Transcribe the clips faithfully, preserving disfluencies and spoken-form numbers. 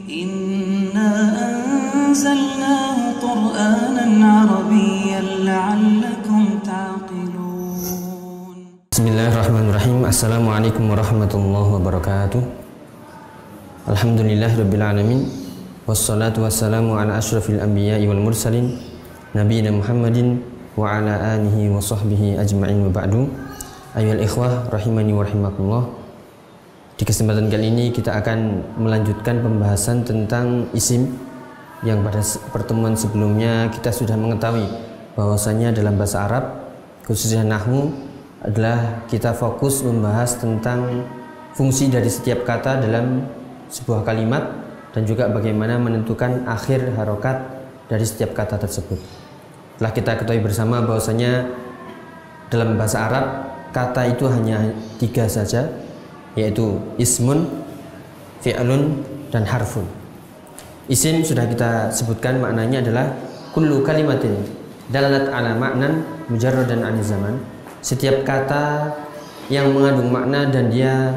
إنا أنزلناه قرآنا عربيا لعلكم تعقلون. بسم الله الرحمن الرحيم. السلام عليكم ورحمة الله وبركاته. الحمد لله رب العالمين والصلاة والسلام على أشرف الأنبياء والمرسلين نبينا محمد وعلى آله وصحبه أجمعين وبعد. Ayyuhal ikhwah rahimani wa rahimakumullah. Di kesempatan kali ini kita akan melanjutkan pembahasan tentang isim yang pada pertemuan sebelumnya kita sudah mengetahui bahwasanya dalam bahasa Arab khususnya nahwu adalah kita fokus membahas tentang fungsi dari setiap kata dalam sebuah kalimat dan juga bagaimana menentukan akhir harokat dari setiap kata tersebut. Telah kita ketahui bersama bahwasanya dalam bahasa Arab kata itu hanya tiga saja, yaitu ismun, fi'lun, dan harfun. Isim sudah kita sebutkan maknanya adalah kullu kalimatin dalat ala ma'nan mujarradan an zaman. Setiap kata yang mengandung makna dan dia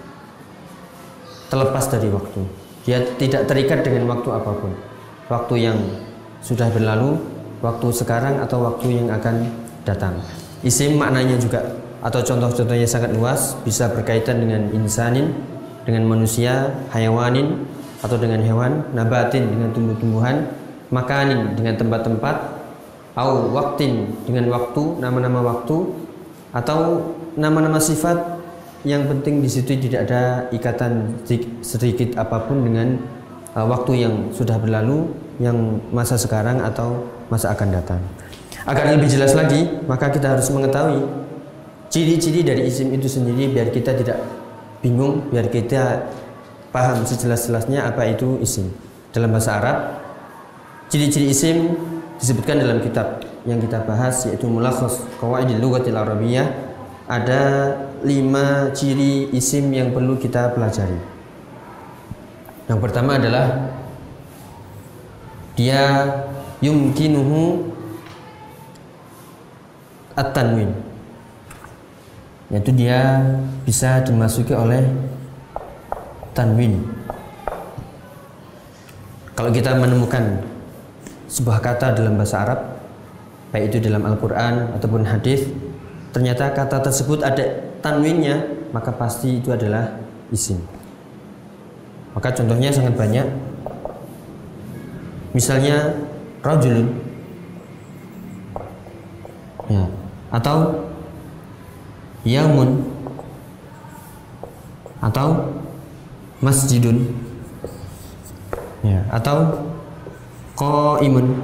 terlepas dari waktu. Dia tidak terikat dengan waktu apapun. Waktu yang sudah berlalu, waktu sekarang atau waktu yang akan datang. Isim maknanya juga atau contoh-contohnya sangat luas, bisa berkaitan dengan insanin, dengan manusia, hayawanin atau dengan hewan, nabatin dengan tumbuh-tumbuhan, makanin dengan tempat-tempat, au waktin dengan waktu, nama-nama waktu, atau nama-nama sifat yang penting di situ tidak ada ikatan sedikit apapun dengan uh, waktu yang sudah berlalu, yang masa sekarang atau masa akan datang. Agar lebih jelas lagi, maka kita harus mengetahui ciri-ciri dari isim itu sendiri biar kita tidak bingung, biar kita paham sejelas-jelasnya apa itu isim. Dalam bahasa Arab, ciri-ciri isim disebutkan dalam kitab yang kita bahas yaitu Mulakhas Qawaidil Lughatil Arabiyyah. Ada lima ciri isim yang perlu kita pelajari. Yang pertama adalah dia yumkinuhu at-tanwin, yaitu dia bisa dimasuki oleh tanwin. Kalau kita menemukan sebuah kata dalam bahasa Arab, baik itu dalam Al-Quran ataupun hadis, ternyata kata tersebut ada tanwinnya, maka pasti itu adalah isim. Maka contohnya sangat banyak. Misalnya rajulun, ya, atau yaumun, atau masjidun, ya, atau qaimun.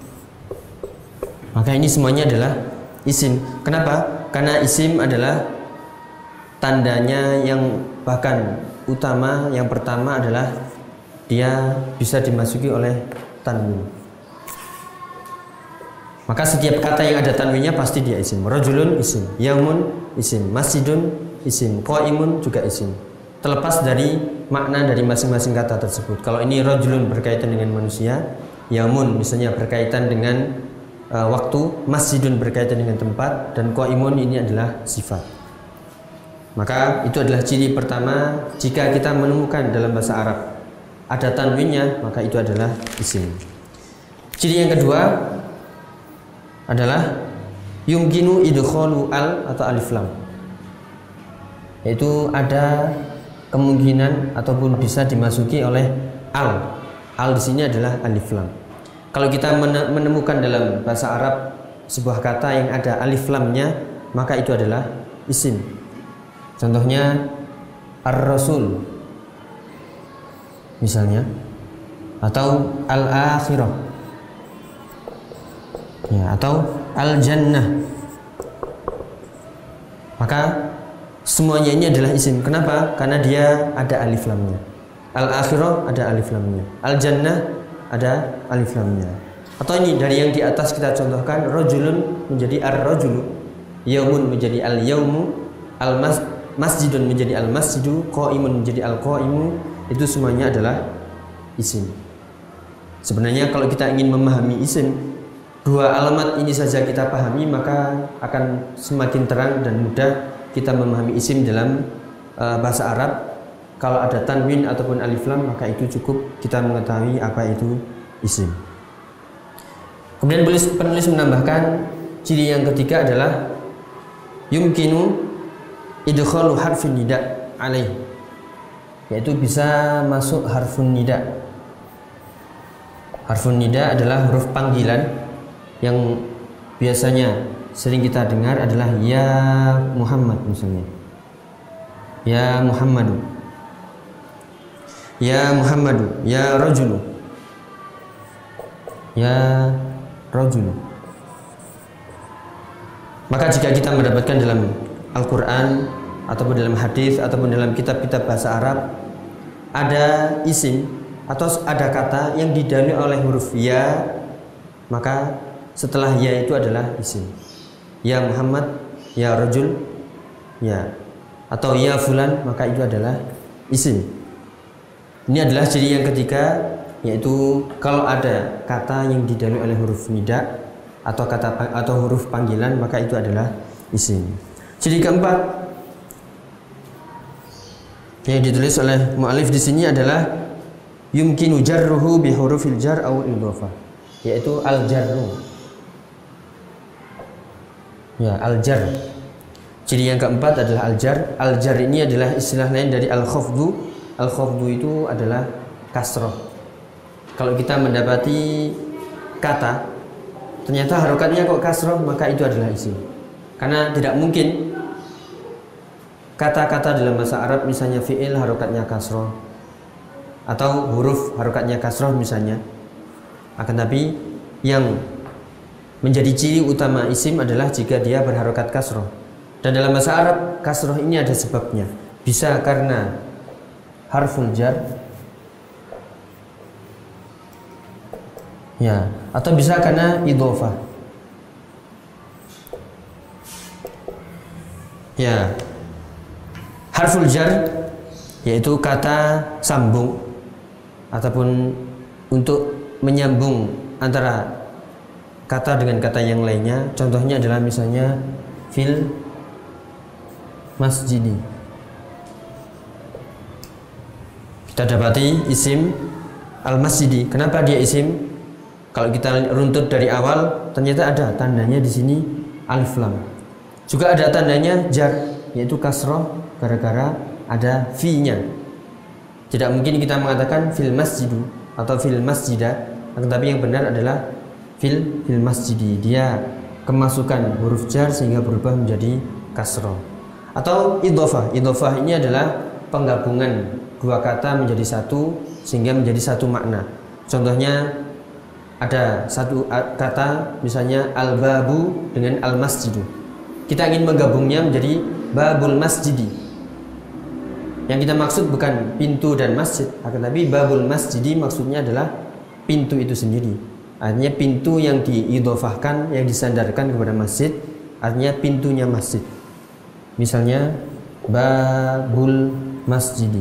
Maka ini semuanya adalah isim. Kenapa? Karena isim adalah tandanya yang bahkan utama, yang pertama adalah dia bisa dimasuki oleh tanwin. Maka setiap kata yang ada tanwinnya pasti dia isim. Rajulun isim, yaumun isim, masjidun isim, qaimun juga isim. Terlepas dari makna dari masing-masing kata tersebut. Kalau ini rajulun berkaitan dengan manusia, yaumun misalnya berkaitan dengan uh, waktu, masjidun berkaitan dengan tempat, dan qaimun ini adalah sifat. Maka itu adalah ciri pertama jika kita menemukan dalam bahasa Arab ada tanwinnya, maka itu adalah isim. Ciri yang kedua adalah yumkinu idkhalu al atau alif lam, yaitu ada kemungkinan ataupun bisa dimasuki oleh al. Al di sini adalah alif lam. Kalau kita menemukan dalam bahasa Arab sebuah kata yang ada alif lamnya, maka itu adalah isim. Contohnya ar-rasul misalnya, atau al-akhirah, ya, atau al-jannah. Maka semuanya ini adalah isim. Kenapa? Karena dia ada alif lamnya. Al-akhirah ada alif lamnya, al-jannah ada alif lamnya. Atau ini dari yang di atas kita contohkan, rajulun menjadi ar-rajulu, yaumun menjadi al-yaumu, al-mas masjidun menjadi al-masjidu, qaimun menjadi al-qaimu. Itu semuanya adalah isim. Sebenarnya kalau kita ingin memahami isim, dua alamat ini saja kita pahami, maka akan semakin terang dan mudah kita memahami isim dalam uh, bahasa Arab. kalau ada tanwin ataupun alif lam, maka itu cukup kita mengetahui apa itu isim. Kemudian penulis, penulis menambahkan ciri yang ketiga adalah yumkinu idkhalu harfin nida alaih, yaitu bisa masuk harfun nida. Harfun nida adalah huruf panggilan yang biasanya sering kita dengar adalah ya Muhammad misalnya. Ya Muhammadu, ya Muhammadu, ya rajulu, ya rajulu. Maka jika kita mendapatkan dalam Al-Quran ataupun dalam hadis ataupun dalam kitab-kitab bahasa Arab ada isim atau ada kata yang didahului oleh huruf ya, maka setelah ya itu adalah isim. Ya Muhammad, ya rajul, ya, atau ya fulan, maka itu adalah isim. Ini adalah ciri yang ketiga, yaitu kalau ada kata yang didahului oleh huruf nida atau kata atau huruf panggilan, maka itu adalah isim. Ciri keempat yang ditulis oleh mu'alif di sini adalah yumkinu jarruhu bi hurufil jar aw idhofah, yaitu al-jarru. Ya, al-jar. Ciri yang keempat adalah al-jar. Al-jar ini adalah istilah lain dari al-khafdu. Al-khafdu itu adalah kasroh. Kalau kita mendapati kata ternyata harokatnya kok kasroh, maka itu adalah isim. Karena tidak mungkin kata-kata dalam bahasa Arab misalnya fi'il harokatnya kasroh atau huruf harokatnya kasroh misalnya. Akan tapi yang menjadi ciri utama isim adalah jika dia berharokat kasroh. Dan dalam bahasa Arab kasroh ini ada sebabnya. Bisa karena harful jar, ya, atau bisa karena idhofah. Ya, harful jar yaitu kata sambung ataupun untuk menyambung antara kata dengan kata yang lainnya. Contohnya adalah misalnya fil masjidi. Kita dapati isim al-masjidi. Kenapa dia isim? Kalau kita runtut dari awal, ternyata ada tandanya di sini alif lam. Juga ada tandanya jar, yaitu kasroh gara-gara ada fi-nya. Tidak mungkin kita mengatakan fil masjidu atau fil masjidah, tetapi yang benar adalah fil fil masjidi. Dia kemasukan huruf jar sehingga berubah menjadi kasroh. Atau idhofah. Idhofah ini adalah penggabungan dua kata menjadi satu sehingga menjadi satu makna. Contohnya ada satu kata misalnya al-babu dengan al-masjidu. Kita ingin menggabungnya menjadi babul masjidi. Yang kita maksud bukan pintu dan masjid, akan tapi babul masjidi maksudnya adalah pintu itu sendiri. Artinya pintu yang diidhofahkan, yang disandarkan kepada masjid, artinya pintunya masjid. Misalnya babul masjidi.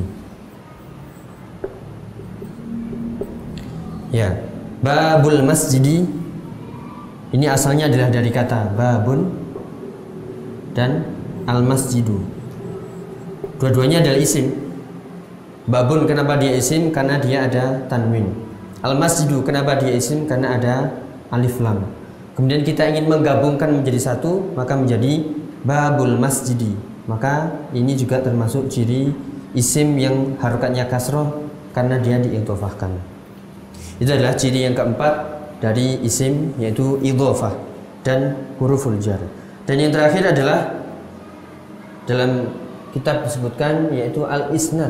Ya, babul masjidi ini asalnya adalah dari kata babun dan al-masjidu. Dua-duanya adalah isim. Babun kenapa dia isim? Karena dia ada tanwin. Al-masjidu kenapa dia isim? Karena ada alif lam. Kemudian kita ingin menggabungkan menjadi satu, maka menjadi babul masjidi. Maka ini juga termasuk ciri isim yang harokatnya kasroh karena dia diidhofahkan. Itu adalah ciri yang keempat dari isim, yaitu idhofah dan huruful jar. Dan yang terakhir adalah dalam kitab disebutkan yaitu al-isnad.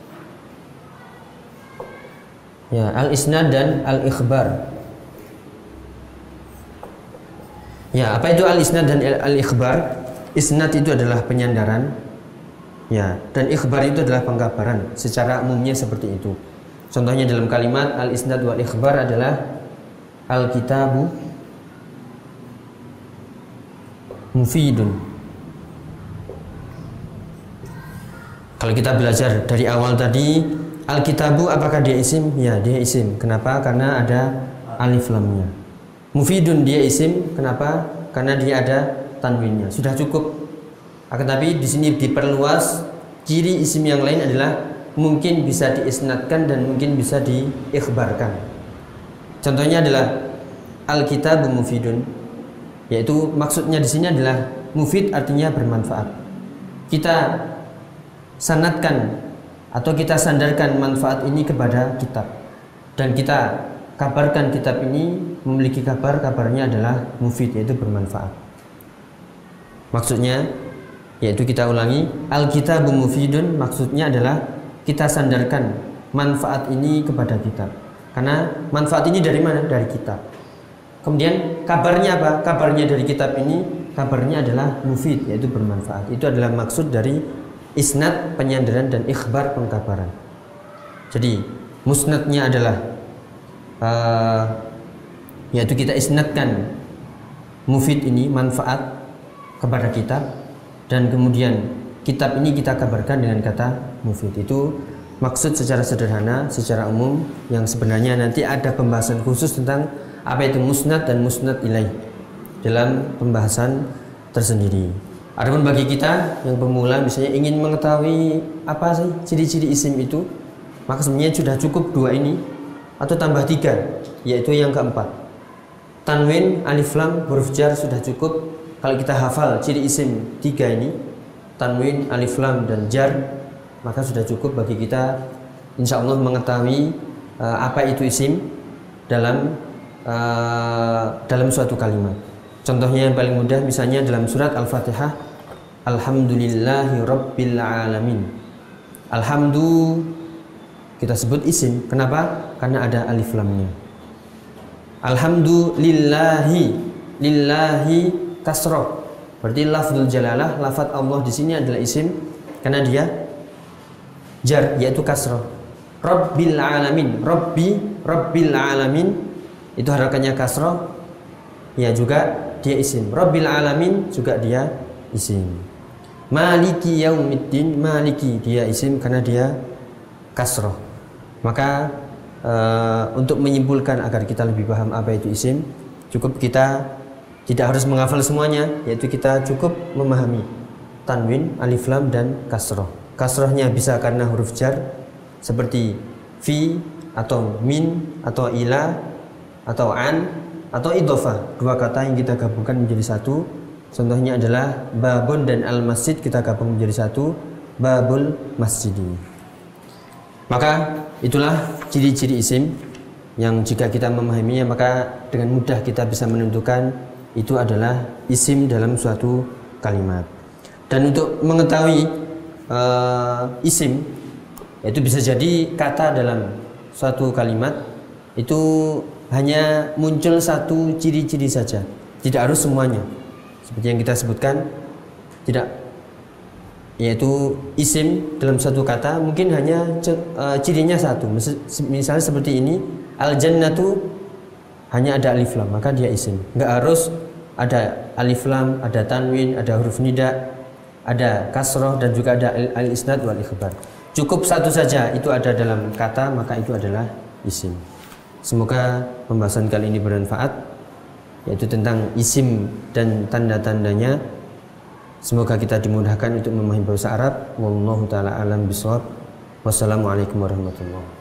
Ya, al-isnad dan al-ikhbar. Ya, apa itu al-isnad dan al-ikhbar? Isnad itu adalah penyandaran. Ya, dan ikhbar itu adalah pengkabaran. Secara umumnya seperti itu. Contohnya dalam kalimat al-isnad wal ikhbar adalah al-kitabu mufidun. Kalau kita belajar dari awal tadi, al-kitabu apakah dia isim? Ya, dia isim. Kenapa? Karena ada alif lamnya. Mufidun dia isim. Kenapa? Karena dia ada tanwinnya. Sudah cukup. Akan tapi di sini diperluas, ciri isim yang lain adalah mungkin bisa diisnadkan dan mungkin bisa diikhbarkan. Contohnya adalah al-kitabu mufidun, yaitu maksudnya di sini adalah mufid artinya bermanfaat. Kita sanadkan atau kita sandarkan manfaat ini kepada kitab dan kita kabarkan kitab ini memiliki kabar, kabarnya adalah mufid, yaitu bermanfaat. Maksudnya yaitu kita ulangi, al-kitabu mufidun maksudnya adalah kita sandarkan manfaat ini kepada kitab. Karena manfaat ini dari mana? Dari kitab. Kemudian kabarnya apa? Kabarnya dari kitab ini, kabarnya adalah mufid, yaitu bermanfaat. Itu adalah maksud dari isnad, penyandaran, dan ikhbar, pengkabaran. Jadi musnadnya adalah uh, yaitu kita isnadkan mufid ini, manfaat, kepada kitab, dan kemudian kitab ini kita kabarkan dengan kata mufid. Itu maksud secara sederhana, secara umum, yang sebenarnya nanti ada pembahasan khusus tentang apa itu musnad dan musnad ilaih dalam pembahasan tersendiri. Adapun bagi kita yang pemula misalnya ingin mengetahui apa sih ciri-ciri isim itu, maka sebenarnya sudah cukup dua ini atau tambah tiga, yaitu yang keempat, tanwin, alif lam, huruf jar sudah cukup. Kalau kita hafal ciri isim tiga ini, tanwin, alif lam, dan jar, maka sudah cukup bagi kita insya Allah mengetahui uh, apa itu isim dalam uh, dalam suatu kalimat. Contohnya yang paling mudah misalnya dalam surat Al-Fatihah, alhamdulillahi rabbil alamin. Alhamdu kita sebut isim. Kenapa? Karena ada alif lamnya. Alhamdulillahi, lillahi kasroh, berarti lafzul jalalah, lafaz Allah di sini adalah isim karena dia jar, yaitu kasroh. Rabbil alamin, Rabbi, Rabbil alamin, itu harakannya kasroh, ya juga dia isim. Rabbil alamin juga dia isim. Maliki yaumiddin, Maliki dia isim karena dia kasroh. Maka uh, untuk menyimpulkan agar kita lebih paham apa itu isim, cukup kita tidak harus menghafal semuanya, yaitu kita cukup memahami tanwin, alif lam, dan kasroh. Kasrohnya bisa karena huruf jar seperti fi atau min atau ila atau an atau idhofah, dua kata yang kita gabungkan menjadi satu. Contohnya adalah babun dan al-masjid, kita gabung menjadi satu, babul masjidi. Maka itulah ciri-ciri isim yang jika kita memahaminya maka dengan mudah kita bisa menentukan itu adalah isim dalam suatu kalimat. Dan untuk mengetahui uh, isim, itu bisa jadi kata dalam suatu kalimat itu hanya muncul satu ciri-ciri saja, tidak harus semuanya. Seperti yang kita sebutkan, tidak, yaitu isim dalam satu kata mungkin hanya uh, cirinya satu. Misalnya seperti ini, al-jannatu, hanya ada alif lam, maka dia isim. Enggak harus ada alif lam, ada tanwin, ada huruf nida, ada kasroh, dan juga ada al-isnad wal ikhbar. Cukup satu saja itu ada dalam kata, maka itu adalah isim. Semoga pembahasan kali ini bermanfaat, yaitu tentang isim dan tanda-tandanya. Semoga kita dimudahkan untuk memahami bahasa Arab. Wallahu taala alam bisawab. Wassalamualaikum warahmatullahi wabarakatuh.